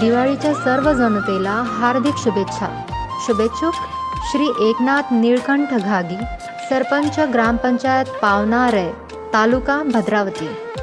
दिवाळीच्या सर्व जनतेला हार्दिक शुभेच्छा. शुभेच्छुक श्री एकनाथ निळकंठ घागी, सरपंच ग्रामपंचायत पावनारे, तालुका भद्रावती.